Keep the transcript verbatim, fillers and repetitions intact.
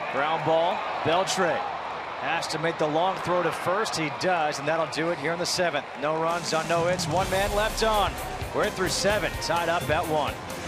Ground ball. Beltre has to make the long throw to first. He does, and that'll do it here in the seventh. No runs on no hits. One man left on. We're through seven. Tied up at one.